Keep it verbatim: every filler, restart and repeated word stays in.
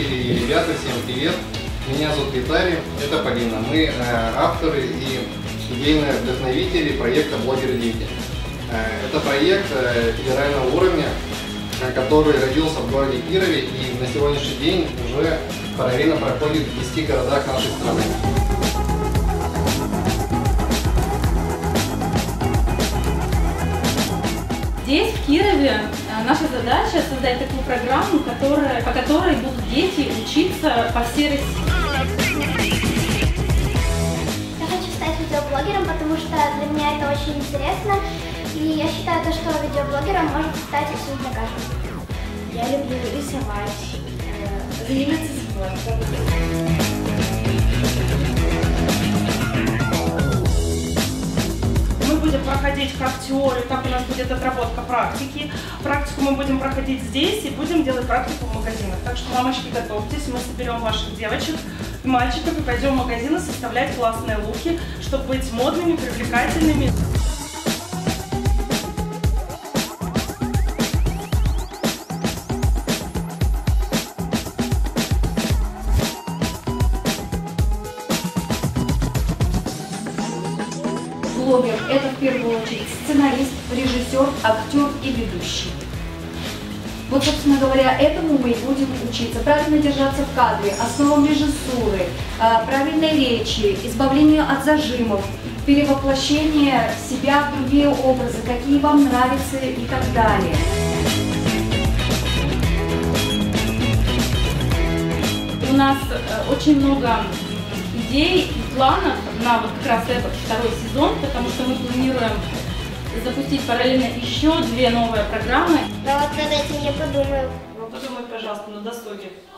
зрители и ребята, всем привет! Меня зовут Виталий, это Полина. Мы э, авторы и идейные вдохновители проекта «Блогеры-дети». Э, это проект э, федерального уровня, э, который родился в городе Кирове и на сегодняшний день уже параллельно проходит в десяти городах нашей страны. Здесь, в Кирове, наша задача создать такую программу, которая, по которой будут дети учиться по всей России. Я хочу стать видеоблогером, потому что для меня это очень интересно. И я считаю, что видеоблогером может стать абсолютно каждый. Я люблю рисовать, заниматься спортом. Будем проходить как теорию, так у нас будет отработка практики. Практику мы будем проходить здесь и будем делать практику в магазинах. Так что, мамочки, готовьтесь, мы соберем ваших девочек и мальчиков и пойдем в магазины составлять классные луки, чтобы быть модными, привлекательными. Блогер – это в первую очередь сценарист, режиссер, актер и ведущий. Вот, собственно говоря, этому мы и будем учиться. Правильно держаться в кадре, основам режиссуры, правильной речи, избавлению от зажимов, перевоплощение себя в другие образы, какие вам нравятся и так далее. У нас очень много идей и планов на вот как раз этот второй сезон, потому что мы планируем запустить параллельно еще две новые программы. Да вот над этим я подумаю. Ну, подумай, пожалуйста, на досуге.